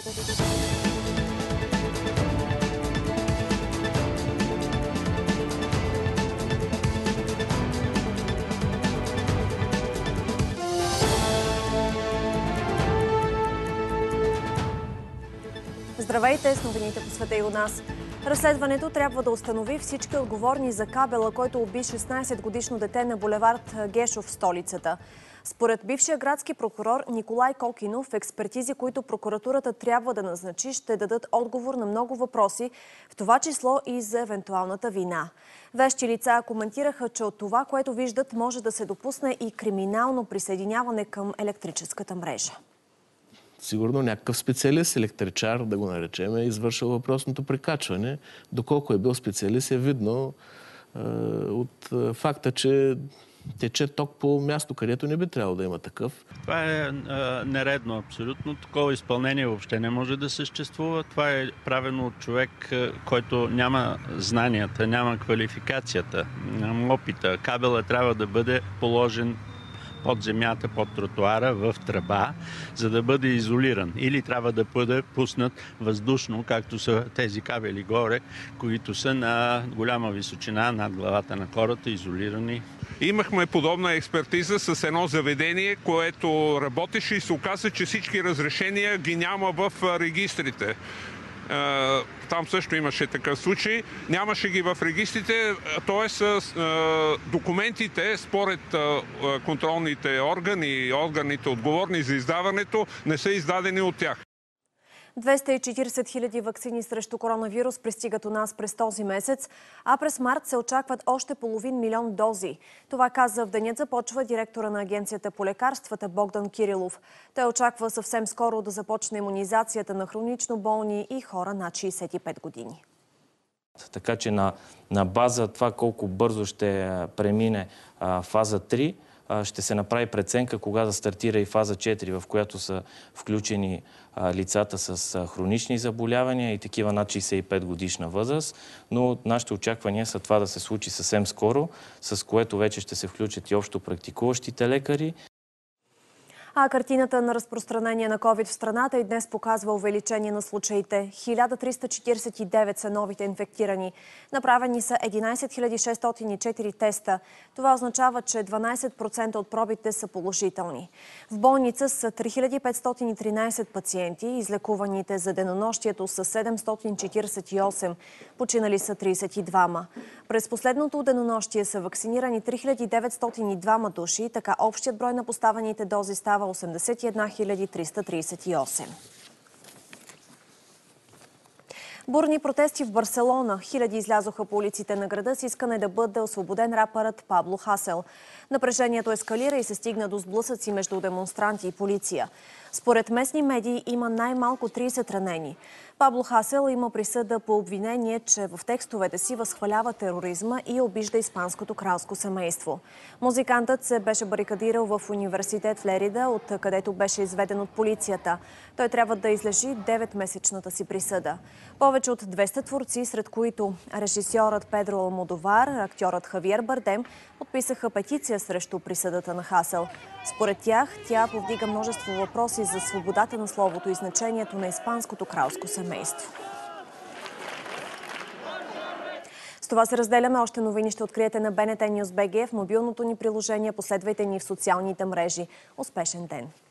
Здравейте с новините по света и у нас. Разследването трябва да установи всички отговорни за кабела, който уби 16-годишно дете на булевард Гешов в столицата. Според бившия градски прокурор Николай Кокинов, експертизи, които прокуратурата трябва да назначи, ще дадат отговор на много въпроси, в това число и за евентуалната вина. Вещи лица коментираха, че от това, което виждат, може да се допусне и криминално присъединяване към електрическата мрежа. Сигурно някакъв специалист, електричар, да го наречем, е извършил въпросното прекачване. Доколко е бил специалист е видно от факта, че тече ток по място, където не би трябвало да има такъв. Това е нередно абсолютно. Такова изпълнение въобще не може да съществува. Това е правено от човек, който няма знанията, няма квалификацията, няма опита. Кабелът трябва да бъде положен под земята, под тротуара, в тръба, за да бъде изолиран. Или трябва да бъде пуснат въздушно, както са тези кабели горе, които са на голяма височина над главата на хората, изолирани. Имахме подобна експертиза с едно заведение, което работеше и се оказа, че всички разрешения ги няма в регистрите. Там също имаше такъв случай. Нямаше ги в регистрите, т.е. документите според контролните органи и органите отговорни за издаването не са издадени от тях. 240 хиляди ваксини срещу коронавирус пристигат у нас през този месец, а през март се очакват още половин милион дози. Това каза в денят започва директора на Агенцията по лекарствата Богдан Кирилов. Той очаква съвсем скоро да започне имунизацията на хронично болни и хора над 65 години. Така че на база това колко бързо ще премине фаза 3, ще се направи преценка кога да стартира и фаза 4, в която са включени лицата с хронични заболявания и такива над 65 годишна възраст. Но нашите очаквания са това да се случи съвсем скоро, с което вече ще се включат и общо практикуващите лекари. А картината на разпространение на COVID в страната и днес показва увеличение на случаите. 1349 са новите инфектирани. Направени са 11 604 теста. Това означава, че 12% от пробите са положителни. В болница са 3513 пациенти. Излекуваните за денонощието са 748. Починали са 32. През последното денонощие са вакцинирани 3902 души. Така общият брой на поставените дози става 81 338. Бурни протести в Барселона. Хиляди излязоха по улиците на града с искане да бъде освободен рапърът Пабло Хасел. Напрежението ескалира и се стигна до сблъсъци между демонстранти и полиция. Според местни медии има най-малко 30 ранени. Пабло Хасел има присъда по обвинение, че в текстовете си възхвалява тероризма и обижда испанското кралско семейство. Музикантът се беше барикадирал в университет Лерида, от където беше изведен от полицията. Той трябва да излежи 9-месечната си присъда. Повече от 200 творци, сред които режисьорът Педро Алмодовар, актьорът Хавиер Бардем, подписаха петиция срещу присъдата на Хасел. Според тях, тя повдига множество въпроси за свободата на словото и значението на испанското кралско семейство. С това се разделяме. Още новини ще откриете на BNT News BG в мобилното ни приложение. Последвайте ни в социалните мрежи. Успешен ден!